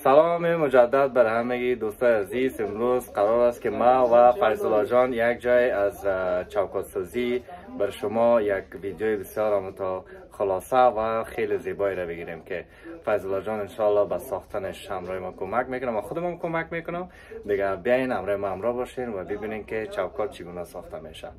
سلام مجدد بر همه دوستان عزیز. امروز قرار است که ما و فیض‌الله جان یک جای از چوکات سازی بر شما یک ویدیوی بسیار خلاصه و خیلی زیبایی را بگیریم که فیض‌الله جان انشالله به ساختنش همراه ما کمک میکنه و خودم کمک میکنم. دیگه بیاین همراه ما همراه باشین و ببینین که چوکات چگونه ساخته میشه.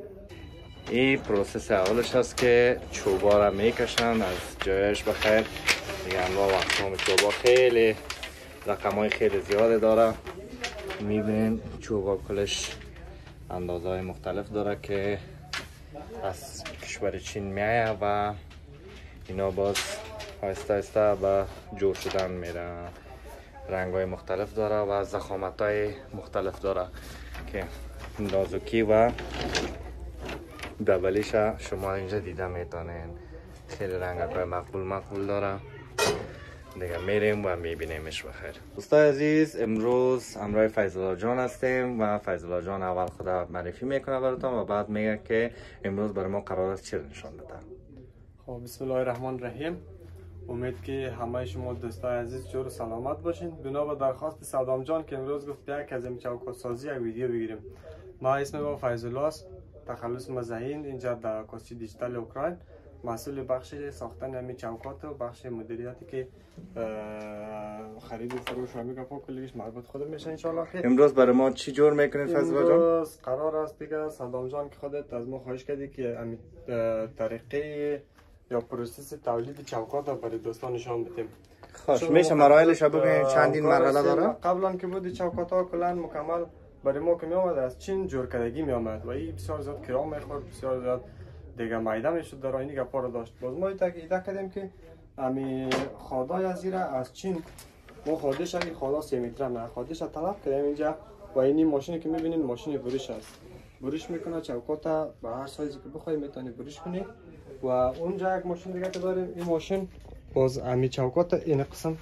این پروسس اولش هست که چوبا را میکشن از جایش بخیر. دیگه انواع و اقسام چوبا خیلی رقمای خیلی زیاده داره. میبینین چوبا کلش اندازه های مختلف داره که از کشور چین میایه و اینا باز آهسته آهسته به جور شدن میره. رنگ های مختلف داره و ضخامت های مختلف داره که نازکی و دبلیش شما اینجا دیده میتونین. خیلی رنگ های مقبول داره. دیگه میریم و میبینیمش بخیر. دوستای عزیز، امروز همراه فیض‌الله جان هستیم و فیض‌الله جان اول خدا معرفی میکنه براتون و بعد میگه که امروز برای ما قرار است چی نشان بده. خب بسم الله الرحمن الرحیم. امید که همه شما دوستای عزیز جور و سلامت باشین. بنا به درخواست صدام جان که امروز گفت یک از این چوکات سازی یک ویدیو بگیریم. ما اسم ما فیض‌الله است، تخلص مزهین، اینجا در عکاسی دیجیتال اوکراین، مسئول بخش ساختن همین چوکات و بخش مدیریتی که خرید و فروش و همین گپا کلیش مربوط خود میشه ان شاء الله. که امروز برای ما چی جور میکنید فیض‌الله جان؟ امروز قرار است دیگه صدام جان که خودت از ما خواهش کردی که همین طریقه یا پروسس تولید چوکات برای دوستان نشان بدیم. خوش میشه مراحلش رو بگین؟ چندین مرحله داره؟ قبلا که بود چوکات ها کلا مکمل برای ما که می آمد از چین جور کردگی می آمد و این بسیار زیاد کرام میخورد، بسیار زیاد دیگه میده میشد، در اینی گپا رو داشت. باز ما ایده کردیم که امی خادای از ایره از چین ما خادش این خادا 3 متر نه خادش طلب کردیم اینجا و این ماشینی که میبینید ماشین بروش است. بروش میکنه چوکات به هر سایزی که بخوای میتونی بروش کنی. و اونجا یک ماشین دیگه که داریم، این ماشین باز امی چوکات این قسم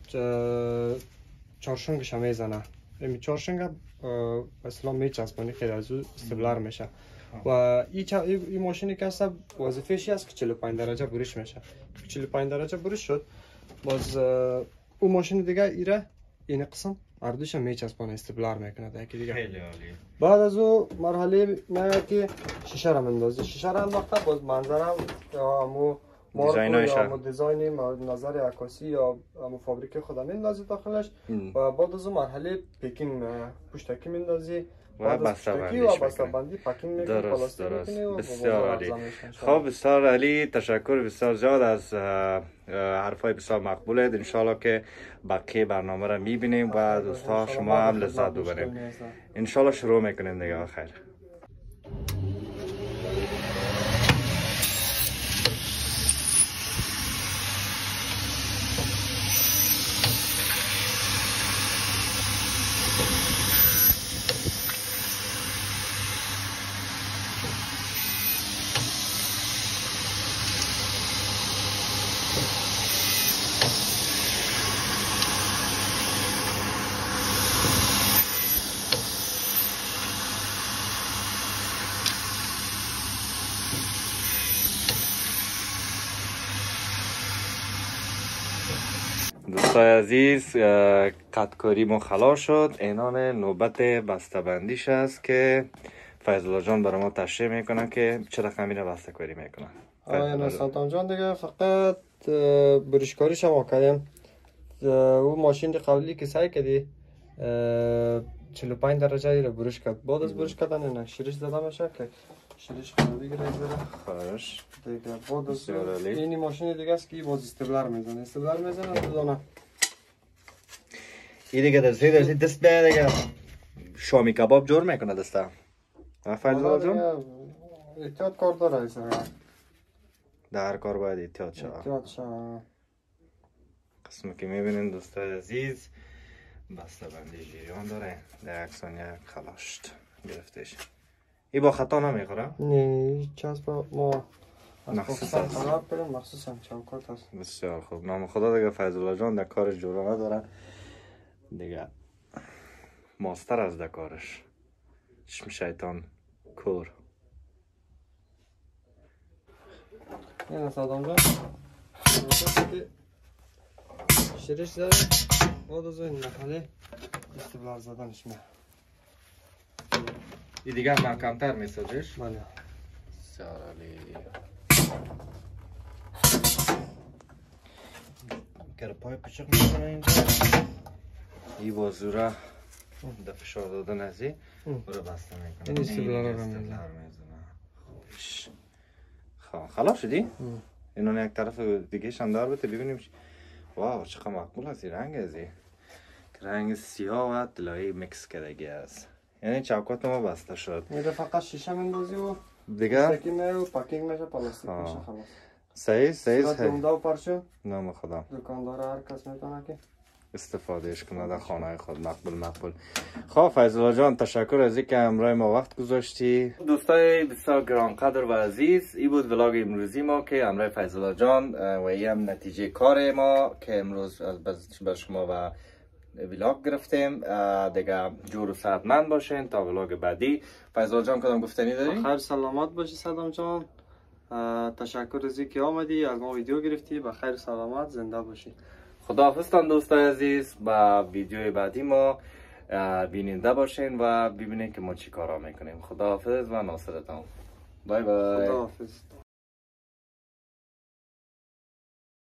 چارشنگش میزنه. این چارشنگ اصلا میچسبونی که از او استبلر میشه و این ماشینی که هست وظیفه‌ش است که 45 درجه بروش میشه. 45 درجه بروش شد باز اون ماشین دیگه ایره این قسم اردوش میچسبونه استبلر میکنه دیگه. خیلی عالی. بعد از او مرحله میاد که شیشه را میندازه. شیشه را انداخته باز منظرم یا امو مارکو دیزاین نظر عکاسی یا امو فابریکه خود میندازی داخلش و بعد از اون مرحله پیکینگ پشتکی میندازی و بسته‌بندی پاکینگ میکنی. درست. بسیار عالی. خب بسیار عالی، تشکر بسیار زیاد از حرفای بسیار مقبوله. ان شاء الله که بقیه برنامه را میبینیم و دوستا شما هم لذت ببریم. ان شاء الله شروع میکنیم دیگه. خیر. دوستای عزیز، قطع‌کاری ما خلاص شد. اینان نوبت بسته‌بندیش است که فیض‌الله جان برای ما تشریح میکنه که چه رقمی را بسته‌کاری میکنه. آیا صدام جان دیگه فقط بروشکاریش هم کردیم. اون ماشین قبلی که سعی کردی 45 درجه رو بروش کرد. بعد از بروش کردن نه شیرش زده میشه که شیرش خالی گیره خوش دیگه. بعد از این ماشین دیگه است که باز استبلر میزنه بدونه این دیگه دست به دیگه شامی کباب جور میکنه دسته. فیض‌الله جان احتیاط کار داره. در کار باید احتیاط شه. قسمی که میبینین دوستای عزیز بسته‌بندی جریان داره. در یک ثانیه خلاشت گرفتش. این با خطا نمیخوره؟ نه چیز با ما مخصوصا طلب کنیم، مخصوصا چوکات هست. بسیار خوب. نام خدا دیگه فیض‌الله جان در کار جورانه داره دیگه، ماستر از در کارش. چشم شیطان کور. این صدام جان شیرش داره بعد از این مرحله استبلار زدنش میاد. این دیگه محکم‌تر میسازش؟ بله. سالی گرپای پچق میکنه اینجا. این بازو را در فشار دادن ازی برو بسته میکنه. این استبلار را میزنه. خلاص شدی؟ اینو یک طرف دیگه شندار بده ببینیم. واو چقدر مقبول است این رنگ ازی. رنگ سیاه و طلایی میکس کردگی است. یعنی چوکات ما بسته شد. میره فقط شیشه میندازی و دیگه پاکینگ و پاکینگ میشه پلاستیک میشه خلاص. صحیح صورت عمده و پرچم نام خدا دکاندار هر کس میتونه که استفادهش کنه در خانه خود. مقبول. خب فیض الله جان تشکر از اینکه همراه ما وقت گذاشتی. دوستای بسیار گرانقدر و عزیز، این بود ولاگ امروزی ما که همراه فیض الله جان و این هم نتیجه کار ما که امروز بر شما و ولاگ گرفتیم. دیگه جور و صحتمند باشین تا ولاگ بعدی. فیض الله جان کدام گفتنی داری؟ خیر سلامت باشی صدام جان. تشکر از اینکه آمدی از ما ویدیو گرفتی. به خیر سلامت زنده باشی. خداحافظتان دوستای عزیز. با ویدیوی بعدی ما بیننده باشین و ببینین که ما چی کارا میکنیم. خداحافظ و ناصرتان. بای بای. خداحافظ.